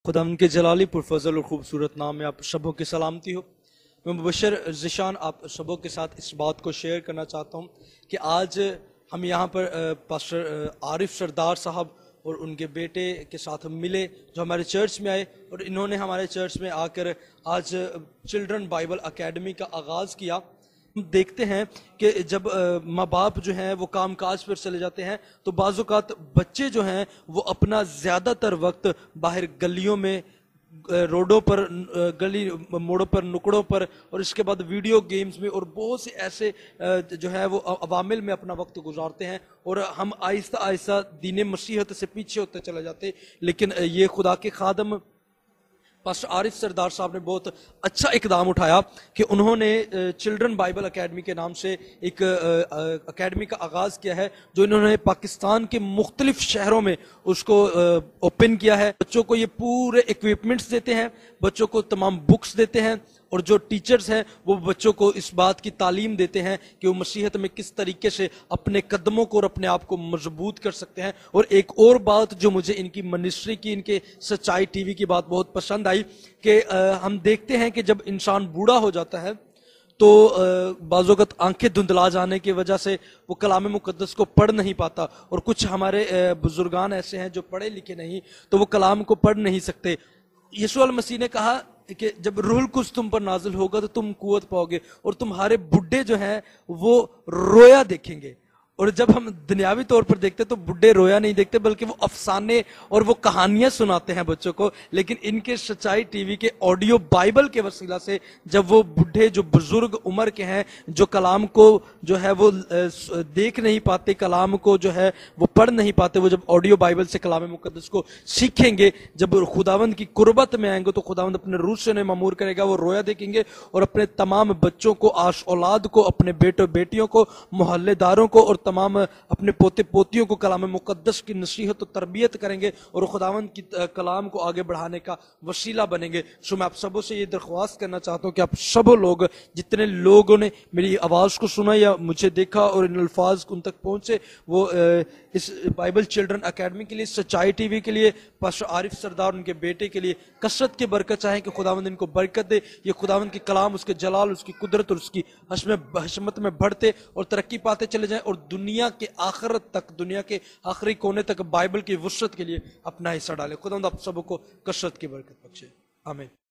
खुदा उनके जलाली पुरफजल और खूबसूरत नाम में आप सबों की सलामती हो। मैं मुबशर ज़ीशान आप सबों के साथ इस बात को शेयर करना चाहता हूँ कि आज हम यहाँ पर पास्टर आरिफ सरदार साहब और उनके बेटे के साथ हम मिले जो हमारे चर्च में आए, और इन्होंने हमारे चर्च में आकर आज चिल्ड्रन बाइबल अकेडमी का आगाज़ किया। हम देखते हैं कि जब माँ बाप जो हैं वो काम काज पर चले जाते हैं तो बाज़-औक़ात बच्चे जो हैं वो अपना ज़्यादातर वक्त बाहर गलियों में, रोडों पर, गली मोड़ों पर, नुकड़ों पर, और इसके बाद वीडियो गेम्स में और बहुत से ऐसे जो है वो अवामिल में अपना वक्त गुजारते हैं, और हम आहिस्ता आहिस्ता दीन मसीहत से पीछे होते चले जाते। लेकिन ये खुदा के खादम पास्टर आरिफ सरदार साहब ने बहुत अच्छा इकदाम उठाया कि उन्होंने चिल्ड्रन बाइबल अकेडमी के नाम से एक अकेडमी का आगाज़ किया है, जो इन्होंने पाकिस्तान के मुख्तलिफ शहरों में उसको ओपन किया है। बच्चों को ये पूरे इक्विपमेंट्स देते हैं, बच्चों को तमाम बुक्स देते हैं, और जो टीचर्स हैं वो बच्चों को इस बात की तालीम देते हैं कि वो मसीहत में किस तरीके से अपने कदमों को और अपने आप को मजबूत कर सकते हैं। और एक और बात जो मुझे इनकी मिनिस्ट्री की, इनके सच्चाई टीवी की बात बहुत पसंद आई कि हम देखते हैं कि जब इंसान बूढ़ा हो जाता है तो बाज़-औक़ात आंखें धुंधला जाने की वजह से वो कलाम मुक़द्दस को पढ़ नहीं पाता, और कुछ हमारे बुजुर्गान ऐसे हैं जो पढ़े लिखे नहीं, तो वो कलाम को पढ़ नहीं सकते। यीशु अल मसीह ने कहा कि जब रूहुल कुद्स तुम पर नाजिल होगा तो तुम कुव्वत पाओगे, और तुम्हारे बुढ़े जो हैं वो रोया देखेंगे। और जब हम दुनियावी तौर पर देखते तो बुढ़े रोया नहीं देखते, बल्कि वो अफसाने और वो कहानियां सुनाते हैं बच्चों को। लेकिन इनके सच्चाई टीवी के ऑडियो बाइबल के वसीला से जब वो बुढ़े जो बुजुर्ग उम्र के हैं, जो कलाम को जो है वो देख नहीं पाते, कलाम को जो है वो पढ़ नहीं पाते, वो जब ऑडियो बाइबल से कलाम मुकद्दस को सीखेंगे, जब खुदावंद की कुर्बत में आएंगे तो खुदावंद अपने रूह से उन्हें मामूर करेगा, वो रोया देखेंगे, और अपने तमाम बच्चों को, आश औलाद को, अपने बेटों बेटियों को, मोहल्लेदारों को और तमाम अपने पोते पोतियों को कलाम मुकद्दस की नसीहत और तरबियत करेंगे, और खुदावंद की कलाम को आगे बढ़ाने का वसीला बनेंगे। सो मैं आप सबों से ये दरख्वास्त करना चाहता हूँ कि आप सब लोग, जितने लोगों ने मेरी आवाज़ को सुना या मुझे देखा और इन अल्फाज उन तक पहुँचे, वो इस बाइबल चिल्ड्रन अकेडमी के लिए, सच्चाई टीवी के लिए, पास्टर आरिफ सरदार उनके बेटे के लिए कसरत की बरकत चाहें कि खुदावंद इनको बरकत दे। ये खुदावंद की कलाम, उसके जलाल, उसकी कुदरत और उसकी हशमत में बढ़ते और तरक्की पाते चले जाएं, और दुनिया के आखिरत तक, दुनिया के आखिरी कोने तक बाइबल की वुसअत के लिए अपना हिस्सा डालें। खुदावंद आप सबको कसरत की बरकत बख्शे। आमीन।